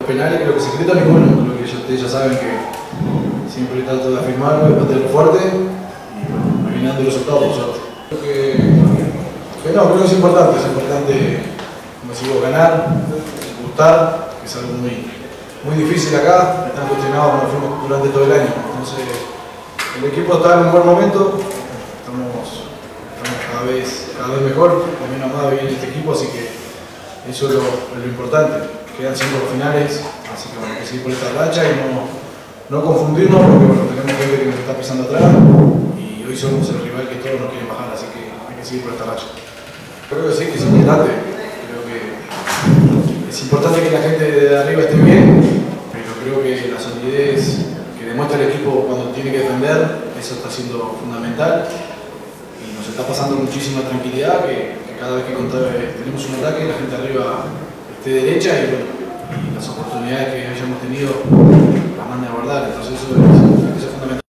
Penales creo que secreto ninguno, creo que ustedes ya saben que siempre trato de afirmarme, de mantenerlo fuerte y bueno, me vienen dando los resultados por suerte. Creo que es importante, como decimos, ganar, gustar, que es algo muy difícil acá, están cuestionados como fuimos durante todo el año. Entonces el equipo está en un buen momento, estamos cada vez mejor, también amado bien este equipo, así que eso es lo importante. Quedan 5 finales, así que bueno, hay que seguir por esta racha y no confundirnos porque bueno, tenemos gente que nos está pisando atrás y hoy somos el rival que todos nos quieren bajar, así que hay que seguir por esta racha. Creo que sí, que es importante, creo que es importante que la gente de arriba esté bien, pero creo que la solidez que demuestra el equipo cuando tiene que defender, eso está siendo fundamental y nos está pasando muchísima tranquilidad que cada vez que tenemos un ataque la gente arriba de derecha y, bueno, y las oportunidades que hayamos tenido las manden a guardar, entonces eso es fundamental.